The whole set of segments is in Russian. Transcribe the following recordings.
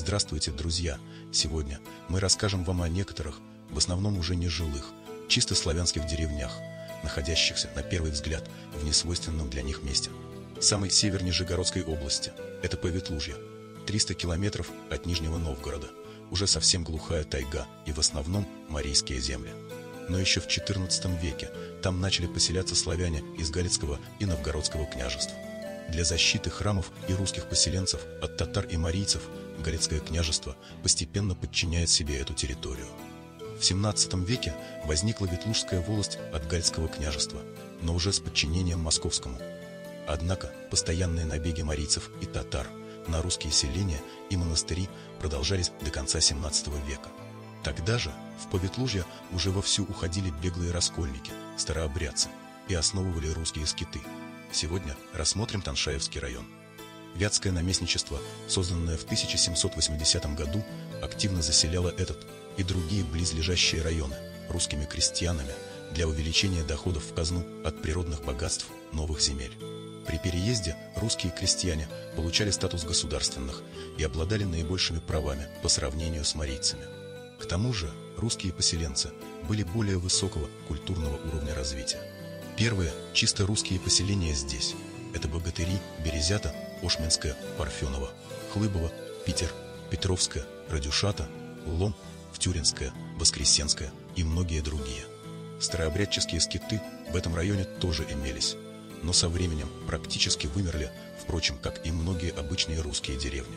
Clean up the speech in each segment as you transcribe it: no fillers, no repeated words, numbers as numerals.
Здравствуйте, друзья! Сегодня мы расскажем вам о некоторых, в основном уже нежилых, чисто славянских деревнях, находящихся, на первый взгляд, в несвойственном для них месте. Самый север Нижегородской области – это Поветлужье, 300 километров от Нижнего Новгорода, уже совсем глухая тайга и в основном марийские земли. Но еще в XIV веке там начали поселяться славяне из Галицкого и Новгородского княжеств. Для защиты храмов и русских поселенцев от татар и марийцев Галицкое княжество постепенно подчиняет себе эту территорию. В XVII веке возникла Ветлужская волость от Галицкого княжества, но уже с подчинением московскому. Однако постоянные набеги марийцев и татар на русские селения и монастыри продолжались до конца XVII века. Тогда же в Поветлужье уже вовсю уходили беглые раскольники, старообрядцы, и основывали русские скиты. Сегодня рассмотрим Таншаевский район. Вятское наместничество, созданное в 1780 году, активно заселяло этот и другие близлежащие районы русскими крестьянами для увеличения доходов в казну от природных богатств новых земель. При переезде русские крестьяне получали статус государственных и обладали наибольшими правами по сравнению с марийцами. К тому же русские поселенцы были более высокого культурного уровня развития. Первые чисто русские поселения здесь – это Богатыри, Березята, Ошменское, Парфеново, Хлыбово, Питер, Петровское, Радюшата, Лом, Втюринское, Воскресенское и многие другие. Старообрядческие скиты в этом районе тоже имелись, но со временем практически вымерли, впрочем, как и многие обычные русские деревни.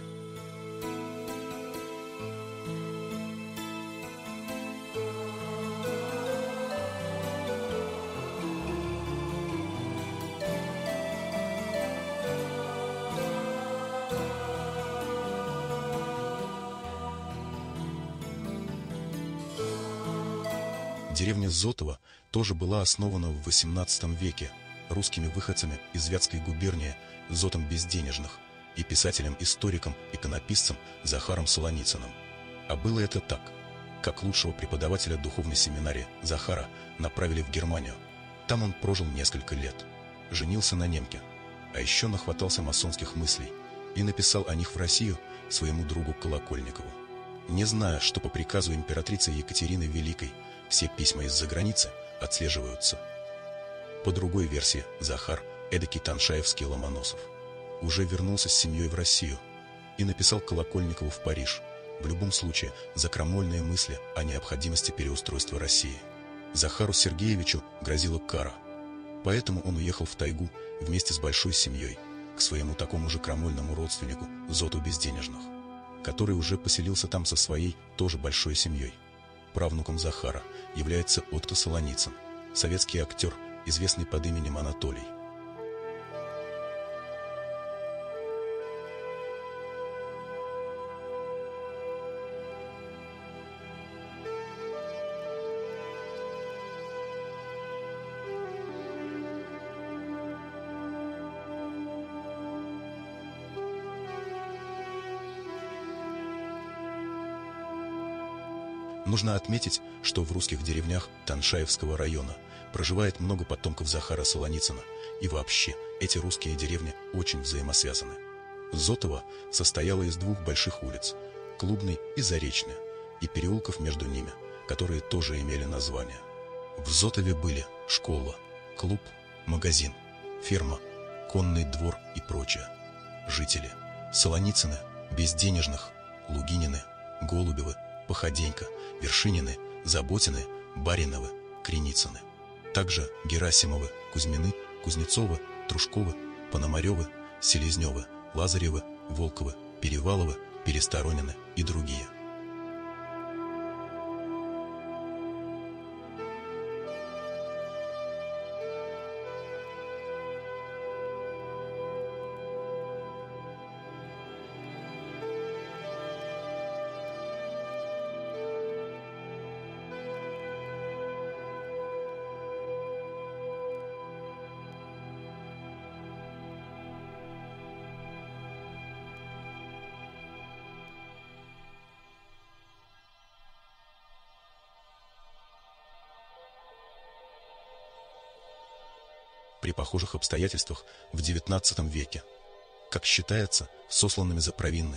Деревня Зотово тоже была основана в XVIII веке русскими выходцами из Вятской губернии Зотом Безденежных и писателем-историком, иконописцем Захаром Солоницыным. А было это так: как лучшего преподавателя духовной семинарии Захара направили в Германию. Там он прожил несколько лет, женился на немке, а еще нахватался масонских мыслей и написал о них в Россию своему другу Колокольникову. Не зная, что по приказу императрицы Екатерины Великой все письма из-за границы отслеживаются. По другой версии, Захар, эдакий таншаевский Ломоносов, уже вернулся с семьей в Россию и написал Колокольникову в Париж, в любом случае, за крамольные мысли о необходимости переустройства России. Захару Сергеевичу грозила кара, поэтому он уехал в тайгу вместе с большой семьей к своему такому же крамольному родственнику Зоту Безденежных, который уже поселился там со своей тоже большой семьей. Правнуком Захара является Отто Солоницын, советский актер, известный под именем Анатолий. Нужно отметить, что в русских деревнях Таншаевского района проживает много потомков Захара Солоницына, и вообще эти русские деревни очень взаимосвязаны. Зотово состояло из двух больших улиц – Клубной и Заречная, и переулков между ними, которые тоже имели название. В Зотове были школа, клуб, магазин, ферма, конный двор и прочее. Жители – Солоницыны, Безденежных, Лугинины, Голубевы, Походенько, Вершинины, Заботины, Бариновы, Креницыны. Также Герасимовы, Кузьмины, Кузнецовы, Трушковы, Пономаревы, Селезневы, Лазаревы, Волковы, Переваловы, Пересторонины и другие. При похожих обстоятельствах в XIX веке, как считается, сосланными за провинности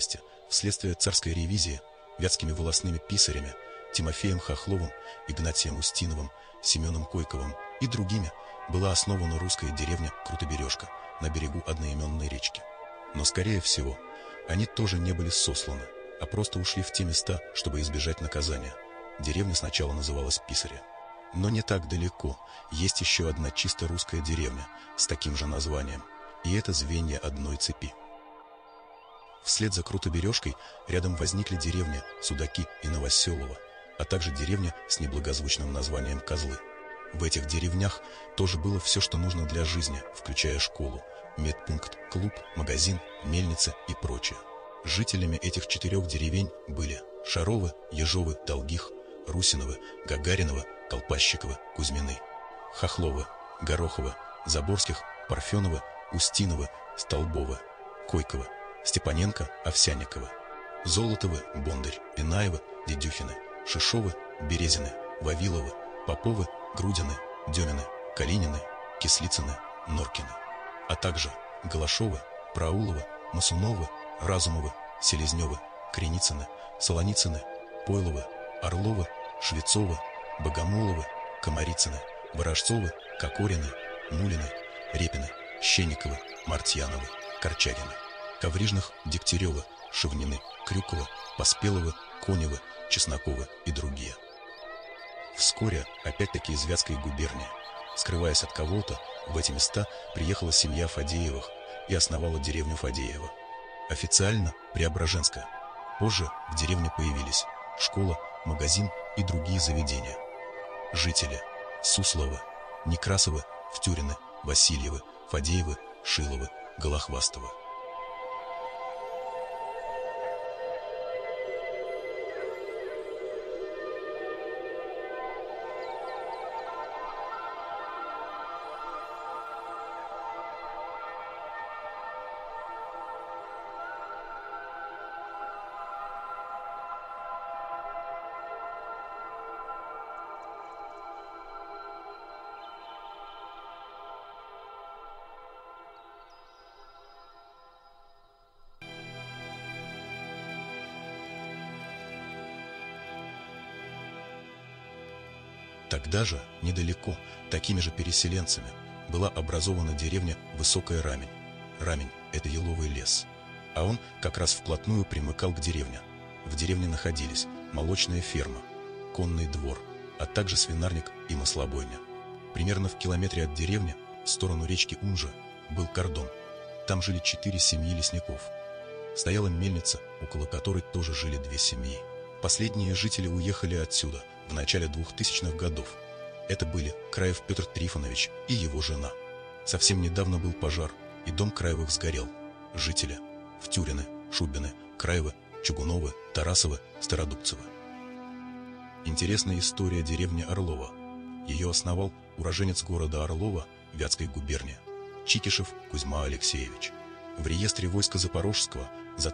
Вследствие царской ревизии вятскими волостными писарями Тимофеем Хохловым, Игнатием Устиновым, Семеном Койковым и другими была основана русская деревня Крутобережка на берегу одноименной речки. Но, скорее всего, они тоже не были сосланы, а просто ушли в те места, чтобы избежать наказания. Деревня сначала называлась Писаря. Но не так далеко есть еще одна чисто русская деревня с таким же названием, и это звенья одной цепи. Вслед за Крутобережкой рядом возникли деревни Судаки и Новоселово, а также деревня с неблагозвучным названием Козлы. В этих деревнях тоже было все, что нужно для жизни, включая школу, медпункт, клуб, магазин, мельница и прочее. Жителями этих 4 деревень были Шаровы, Ежовы, Долгих, Русиновы, Гагариново, Колпащиковы, Кузьмины, Хохловы, Гороховы, Заборских, Парфеновы, Устиновы, Столбовы, Койковы, Степаненко, Овсянниковы, Золотовы, Бондарь, Инаевы, Дедюхины, Шишовы, Березины, Вавиловы, Поповы, Грудины, Демины, Калинины, Кислицыны, Норкины, а также Голошовы, Прауловы, Масуновы, Разумовы, Селезневы, Креницыны, Солоницыны, Пойловы, Орловы, Швецовы, Богомоловы, Комарицыны, Ворожцовы, Кокорины, Мулины, Репины, Щенниковы, Мартьяновы, Корчагины, Коврижных, Дегтяревы, Шевнины, Крюковы, Поспеловы, Коневы, Чесноковы и другие. Вскоре, опять-таки из Вятской губернии, скрываясь от кого-то, в эти места приехала семья Фадеевых и основала деревню Фадеева. Официально Преображенская. Позже в деревне появились школа, магазин и другие заведения. Жители: Сусловы, Некрасовы, Втюрины, Васильевы, Фадеевы, Шиловы, Голохвастовы. Тогда же, недалеко, такими же переселенцами, была образована деревня Высокая Рамень. Рамень – это еловый лес. А он как раз вплотную примыкал к деревне. В деревне находились молочная ферма, конный двор, а также свинарник и маслобойня. Примерно в километре от деревни, в сторону речки Унжа, был кордон. Там жили 4 семьи лесников. Стояла мельница, около которой тоже жили 2 семьи. Последние жители уехали отсюда в начале 2000-х годов. Это были Краев Петр Трифонович и его жена. Совсем недавно был пожар, и дом Краевых сгорел. Жители: Втюрины, Шубины, Краевы, Чугуновы, Тарасовы, Стародубцевы. Интересная история деревни Орлова. Ее основал уроженец города Орлова Вятской губернии Чикишев Кузьма Алексеевич. В реестре войска Запорожского за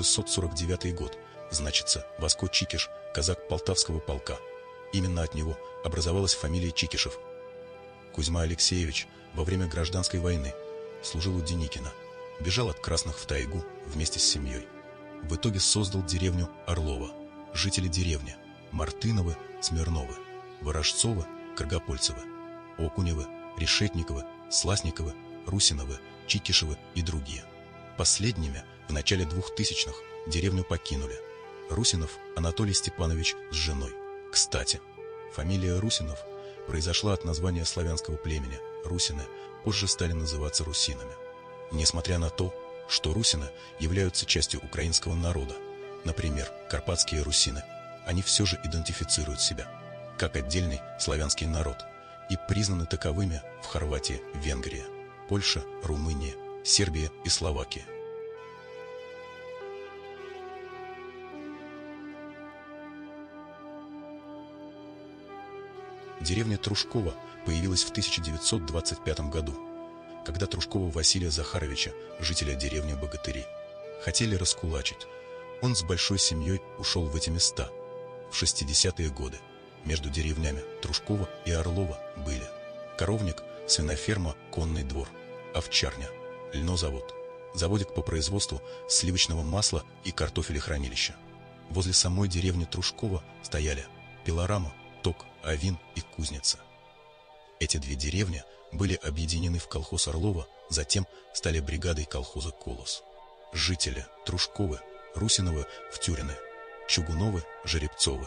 1649 год значится Васко Чикиш, казак Полтавского полка. Именно от него образовалась фамилия Чикишев. Кузьма Алексеевич во время гражданской войны служил у Деникина, бежал от красных в тайгу вместе с семьей. В итоге создал деревню Орлова. Жители деревни: Мартыновы, Смирновы, Ворожцовы, Каргопольцевы, Окуневы, Решетниковы, Сласниковы, Русиновы, Чикишевы и другие. Последними в начале 2000-х деревню покинули Русинов Анатолий Степанович с женой. Кстати, фамилия Русинов произошла от названия славянского племени. Русины позже стали называться русинами. Несмотря на то, что русины являются частью украинского народа, например, карпатские русины, они все же идентифицируют себя как отдельный славянский народ и признаны таковыми в Хорватии, Венгрии, Польше, Румынии, Сербии и Словакии. Деревня Трушкова появилась в 1925 году, когда Трушкова Василия Захаровича, жителя деревни Богатыри, хотели раскулачить. Он с большой семьей ушел в эти места. В 60-е годы между деревнями Трушкова и Орлова были коровник, свиноферма, конный двор, овчарня, льнозавод. заводик по производству сливочного масла и картофелехранилища. Возле самой деревни Трушково стояли пилорама, ток, авин и кузница. Эти две деревни были объединены в колхоз Орлова, затем стали бригадой колхоза «Колос». Жители Трушковы, Русиновы, Втюрины, Чугуновы, Жеребцовы.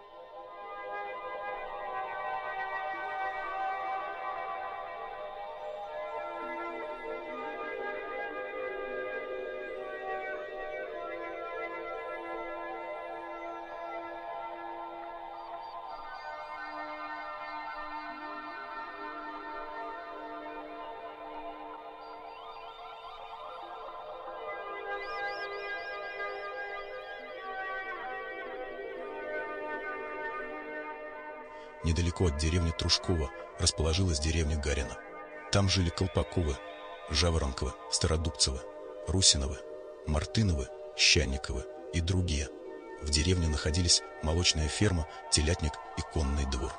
Недалеко от деревни Трушково расположилась деревня Гарина. Там жили Колпаковы, Жаворонковы, Стародубцевы, Русиновы, Мартыновы, Щанниковы и другие. В деревне находились молочная ферма, телятник и конный двор.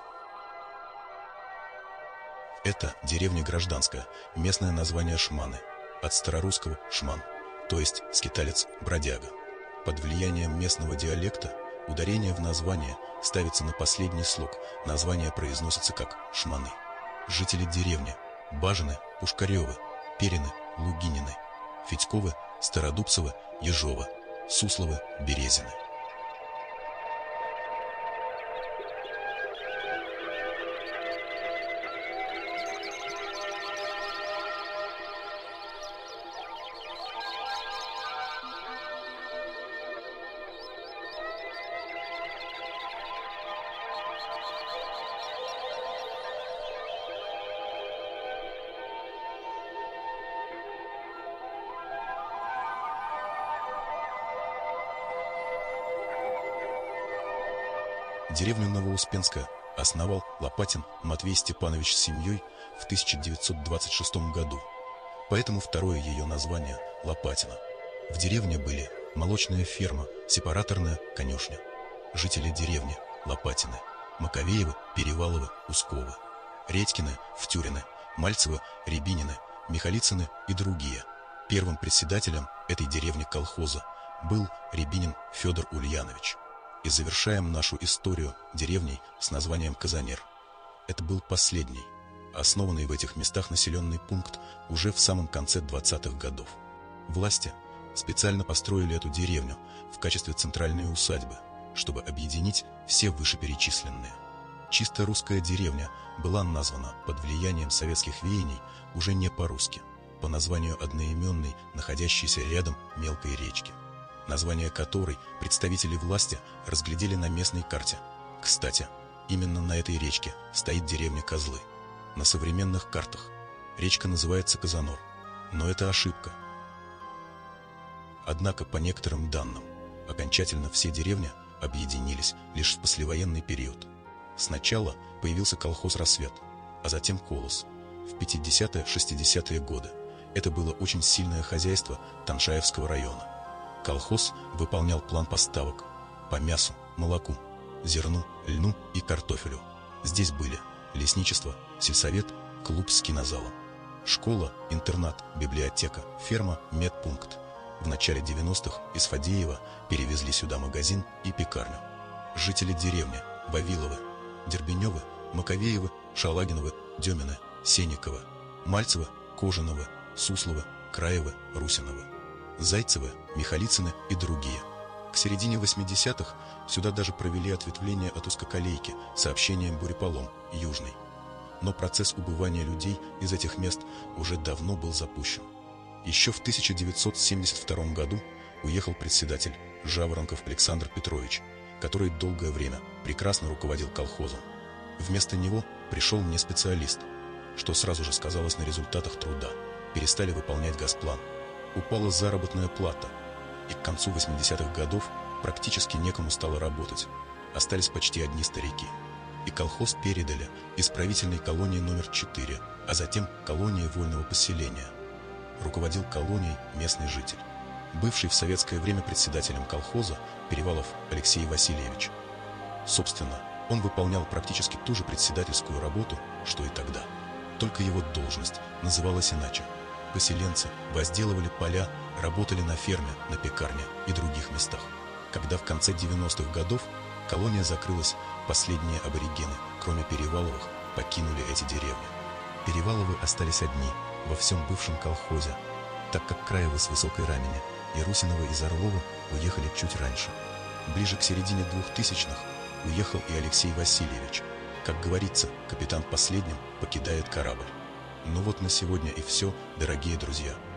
Это деревня гражданская, местное название Шманы, от старорусского «шман», то есть скиталец-бродяга. Под влиянием местного диалекта ударение в название ставится на последний слог, название произносится как «шманы». Жители деревни: Бажины, Пушкаревы, Перины, Лугинины, Федьковы, Стародубцевы, Ежовы, Сусловы, Березины. Деревню Новоуспенская основал Лопатин Матвей Степанович с семьей в 1926 году, поэтому второе ее название – Лопатино. В деревне были молочная ферма, сепараторная конюшня. Жители деревни: Лопатины, Маковеевы, Переваловы, Усковы, Редькины, Втюрины, Мальцевы, Рябинины, Михалицыны и другие. Первым председателем этой деревни колхоза был Рябинин Федор Ульянович. И завершаем нашу историю деревней с названием Казанер. Это был последний, основанный в этих местах населенный пункт уже в самом конце 20-х годов. Власти специально построили эту деревню в качестве центральной усадьбы, чтобы объединить все вышеперечисленные. Чисто русская деревня была названа под влиянием советских веяний уже не по-русски, по названию одноименной, находящейся рядом мелкой речки, название которой представители власти разглядели на местной карте. Кстати, именно на этой речке стоит деревня Козлы. На современных картах речка называется Казанор, но это ошибка. Однако, по некоторым данным, окончательно все деревни объединились лишь в послевоенный период. Сначала появился колхоз «Рассвет», а затем «Колос» в 50-60-е годы. Это было очень сильное хозяйство Таншаевского района. Колхоз выполнял план поставок по мясу, молоку, зерну, льну и картофелю. Здесь были лесничество, сельсовет, клуб с кинозалом, школа, интернат, библиотека, ферма, медпункт. В начале 90-х из Фадеева перевезли сюда магазин и пекарню. Жители деревни: Вавиловы, Дербеневы, Маковеевы, Шалагиновы, Демины, Сенниковы, Мальцевы, Кожановы, Сусловы, Краевы, Русиновы, Зайцевы, Михалицыны и другие. К середине 80-х сюда даже провели ответвление от узкоколейки сообщением Буряполом, Южный. Но процесс убывания людей из этих мест уже давно был запущен. Еще в 1972 году уехал председатель Жаворонков Александр Петрович, который долгое время прекрасно руководил колхозом. Вместо него пришел не специалист, что сразу же сказалось на результатах труда. Перестали выполнять госплан. Упала заработная плата, и к концу 80-х годов практически некому стало работать. Остались почти одни старики. И колхоз передали исправительной колонии номер 4, а затем колонии вольного поселения. Руководил колонией местный житель, бывший в советское время председателем колхоза Перевалов Алексей Васильевич. Собственно, он выполнял практически ту же председательскую работу, что и тогда. Только его должность называлась иначе. Поселенцы возделывали поля, работали на ферме, на пекарне и других местах. Когда в конце 90-х годов колония закрылась, последние аборигены, кроме Переваловых, покинули эти деревни. Переваловы остались одни во всем бывшем колхозе, так как Краевы с Высокой Рамени и Русинова из Орлова уехали чуть раньше. Ближе к середине 2000-х уехал и Алексей Васильевич. Как говорится, капитан последним покидает корабль. Ну вот на сегодня и все, дорогие друзья.